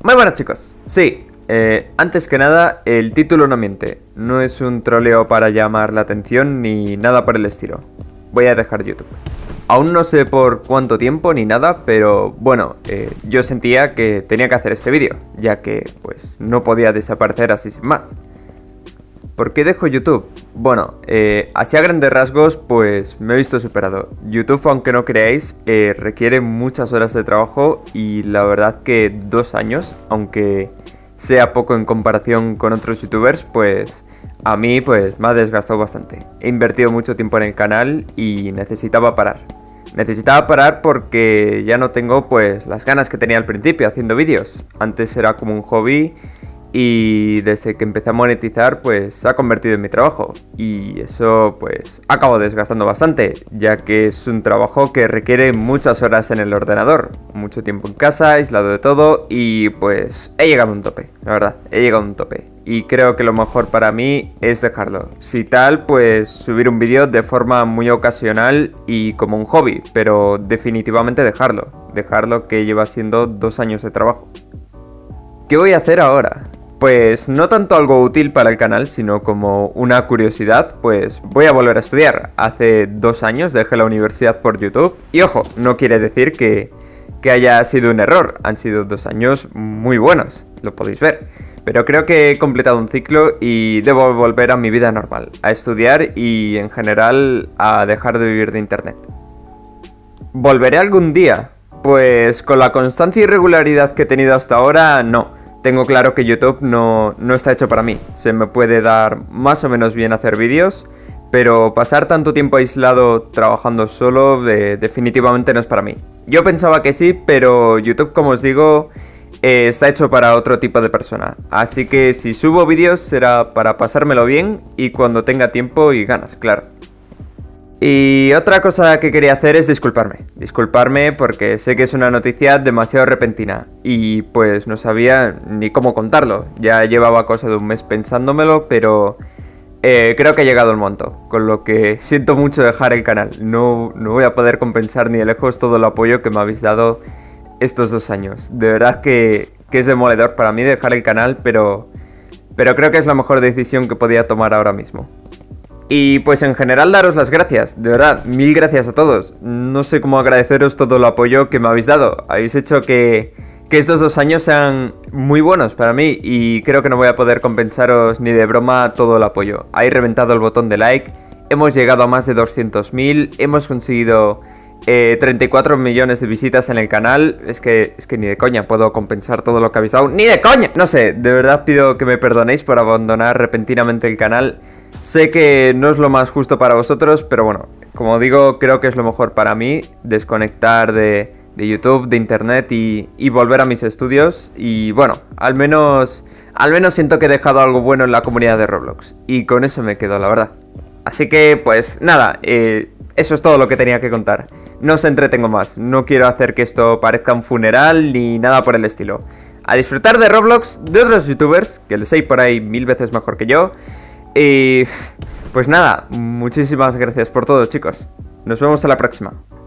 Muy buenas chicos, sí, antes que nada, el título no miente, no es un troleo para llamar la atención ni nada por el estilo. Voy a dejar YouTube. Aún no sé por cuánto tiempo ni nada, pero bueno, yo sentía que tenía que hacer este vídeo, ya que pues no podía desaparecer así sin más. ¿Por qué dejo YouTube? Bueno, así a grandes rasgos, pues me he visto superado. YouTube, aunque no creáis, requiere muchas horas de trabajo y la verdad que 2 años, aunque sea poco en comparación con otros youtubers, pues a mí pues me ha desgastado bastante. He invertido mucho tiempo en el canal y necesitaba parar. Necesitaba parar porque ya no tengo pues las ganas que tenía al principio haciendo vídeos. Antes era como un hobby. Y desde que empecé a monetizar, pues se ha convertido en mi trabajo. Y eso, pues, acabo desgastando bastante, ya que es un trabajo que requiere muchas horas en el ordenador. Mucho tiempo en casa, aislado de todo, y pues he llegado a un tope, la verdad, he llegado a un tope. Y creo que lo mejor para mí es dejarlo. Si tal, pues subir un vídeo de forma muy ocasional y como un hobby, pero definitivamente dejarlo. Dejarlo que lleva siendo 2 años de trabajo. ¿Qué voy a hacer ahora? Pues no tanto algo útil para el canal, sino como una curiosidad, pues voy a volver a estudiar. Hace 2 años dejé la universidad por YouTube. Y ojo, no quiere decir que haya sido un error. Han sido 2 años muy buenos, lo podéis ver. Pero creo que he completado un ciclo y debo volver a mi vida normal. A estudiar y en general a dejar de vivir de internet. ¿Volveré algún día? Pues con la constancia y regularidad que he tenido hasta ahora, no. Tengo claro que YouTube no está hecho para mí. Se me puede dar más o menos bien hacer vídeos, pero pasar tanto tiempo aislado trabajando solo definitivamente no es para mí. Yo pensaba que sí, pero YouTube, como os digo, está hecho para otro tipo de persona. Así que si subo vídeos será para pasármelo bien y cuando tenga tiempo y ganas, claro. Y otra cosa que quería hacer es disculparme porque sé que es una noticia demasiado repentina y pues no sabía ni cómo contarlo. Ya llevaba cosa de un mes pensándomelo, pero creo que ha llegado el momento, con lo que siento mucho dejar el canal. No voy a poder compensar ni de lejos todo el apoyo que me habéis dado estos 2 años. De verdad que es demoledor para mí dejar el canal, pero creo que es la mejor decisión que podía tomar ahora mismo. Y pues en general daros las gracias, de verdad, 1000 gracias a todos. No sé cómo agradeceros todo el apoyo que me habéis dado. Habéis hecho que estos 2 años sean muy buenos para mí y creo que no voy a poder compensaros ni de broma todo el apoyo. Habéis reventado el botón de like, hemos llegado a más de 200.000, hemos conseguido 34 millones de visitas en el canal. Es que ni de coña puedo compensar todo lo que habéis dado. ¡Ni de coña! No sé, de verdad pido que me perdonéis por abandonar repentinamente el canal. Sé que no es lo más justo para vosotros, pero bueno, como digo, creo que es lo mejor para mí, desconectar de YouTube, de internet y volver a mis estudios. Y bueno, al menos siento que he dejado algo bueno en la comunidad de Roblox. Y con eso me quedo, la verdad. Así que, pues nada, eso es todo lo que tenía que contar. No os entretengo más, no quiero hacer que esto parezca un funeral ni nada por el estilo. A disfrutar de Roblox, de otros youtubers, que les hay por ahí 1000 veces mejor que yo. Y pues nada, muchísimas gracias por todo, chicos. Nos vemos a la próxima.